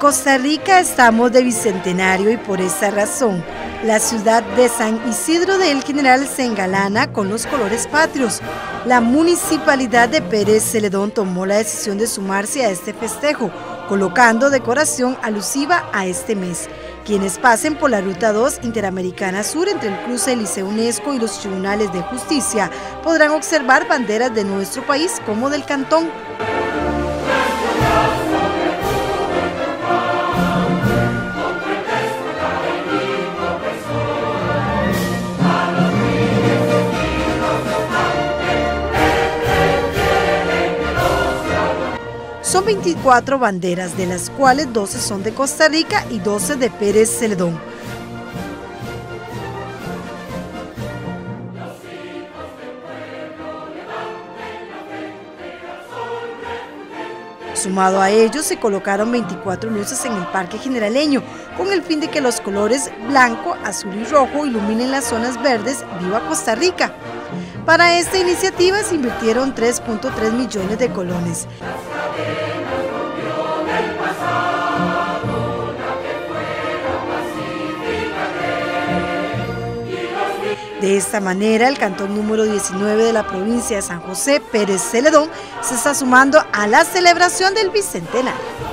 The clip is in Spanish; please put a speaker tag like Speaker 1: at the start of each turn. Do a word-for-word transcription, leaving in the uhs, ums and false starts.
Speaker 1: Costa Rica estamos de bicentenario y por esa razón la ciudad de San Isidro de El General se engalana con los colores patrios. La municipalidad de Pérez Celedón tomó la decisión de sumarse a este festejo, colocando decoración alusiva a este mes. Quienes pasen por la Ruta dos Interamericana Sur entre el cruce del Liceo UNESCO y los tribunales de justicia podrán observar banderas de nuestro país como del cantón. Son veinticuatro banderas, de las cuales doce son de Costa Rica y doce de Pérez Celedón. Sumado a ello, se colocaron veinticuatro luces en el Parque Generaleño, con el fin de que los colores blanco, azul y rojo iluminen las zonas verdes Viva Costa Rica. Para esta iniciativa se invirtieron tres punto tres millones de colones. De esta manera, el cantón número diecinueve de la provincia de San José, Pérez Celedón, se está sumando a la celebración del bicentenario.